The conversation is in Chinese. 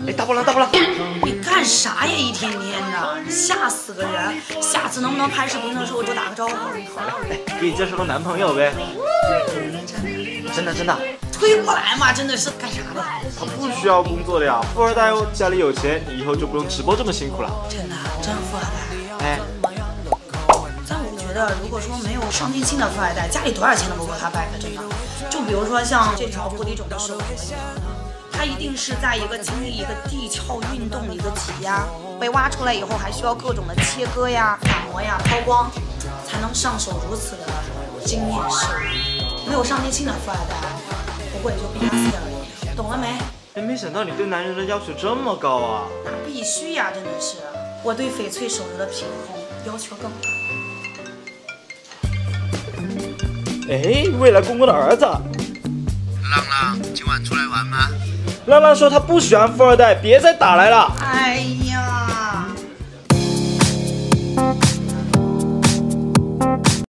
哎，大波浪，大波浪！ 你干啥呀？一天天的，吓死个人！下次能不能拍视频的时候就打个招呼？ 哎，给你介绍个男朋友呗。真的真的。 推过来嘛，真的是干啥的？ 他不需要工作的呀，富二代哦，家里有钱，你以后就不用直播这么辛苦了。 真的，真富二代。 哎， 但我觉得，如果说没有上进心的富二代，家里多少钱都不够他摆的，真的。就比如说像这条玻璃种的手镯，它一定是在一个经历一个地壳运动的一个挤压，被挖出来以后，还需要各种的切割呀、打磨呀、抛光，才能上手如此的精炼饰物。没有上进心的富二代，不过也就逼他死而已，懂了没？ 哎，没想到你对男人的要求这么高啊！ 那必须呀，真的是。我对翡翠手镯的品控要求更高。 哎，未来公公的儿子。 浪浪，今晚出来玩吗？ 浪浪说他不喜欢富二代，别再打来了。 哎呀，